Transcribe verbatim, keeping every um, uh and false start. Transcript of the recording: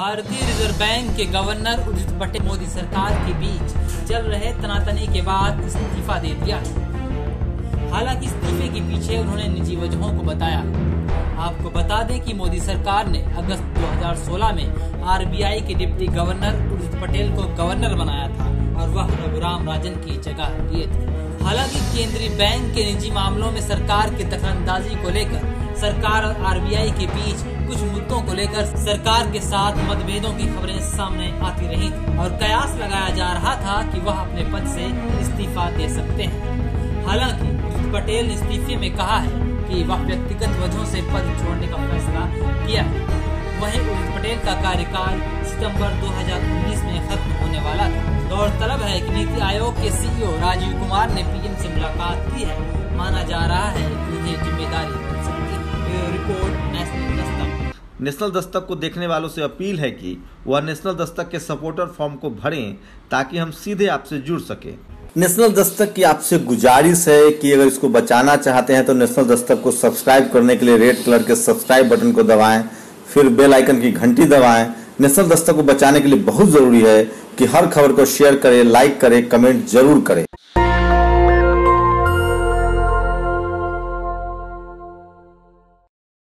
भारतीय reserve bank के governor Urjit Patel Modi सरकार के बीच चल रहे तनातनी के बाद इस्तीफा दे दिया। हालांकि इस्तीफे के पीछे उन्होंने निजी वजहों को बताया। आपको बता दें कि मोदी सरकार ने अगस्त दो हज़ार सोलह में आरबीआई के डिप्टी गवर्नर उर्जित पटेल को गवर्नर बनाया था और वह रघुराम राजन की जगह लिए थे। हालांकि केंद्रीय बैंक के निजी मामलों में सरकार की दखलंदाजी को लेकर सरकार और आरबीआई के बीच कुछ मुद्दों को लेकर सरकार के साथ मतभेदों की खबरें सामने आती रही थी और कयास लगाया जा रहा था कि वह अपने पद से इस्तीफा दे सकते हैं। हालांकि उर्जित पटेल ने इस्तीफे में कहा है कि वह व्यक्तिगत वजहों से पद छोड़ने का फैसला किया है। वहीं उर्जित पटेल का कार्यकाल सितंबर दो हज़ार उन्नीस में खत्म होने वाला था। गौरतलब है कि नीति आयोग के सीईओ राजीव कुमार ने पीएम से मुलाकात की है। माना जा रहा है कि उन्हें जिम्मेदारी मिल सकती है। Report national Dastak. National Dastak को देखने वालों से अपील है कि वह नेशनल दस्तक के सपोर्टर फॉर्म को भरें ताकि हम सीधे आपसे जुड़ सके। नेशनल दस्तक की आपसे गुजारिश है कि अगर इसको बचाना चाहते हैं तो नेशनल दस्तक को सब्सक्राइब करने के लिए रेड कलर के सब्सक्राइब बटन को दबाएं, फिर बेल आइकन की घंटी दबाएं। नेशनल दस्तक को बचाने के लिए बहुत जरूरी है कि हर खबर को शेयर करें, लाइक करें, कमेंट जरूर करें।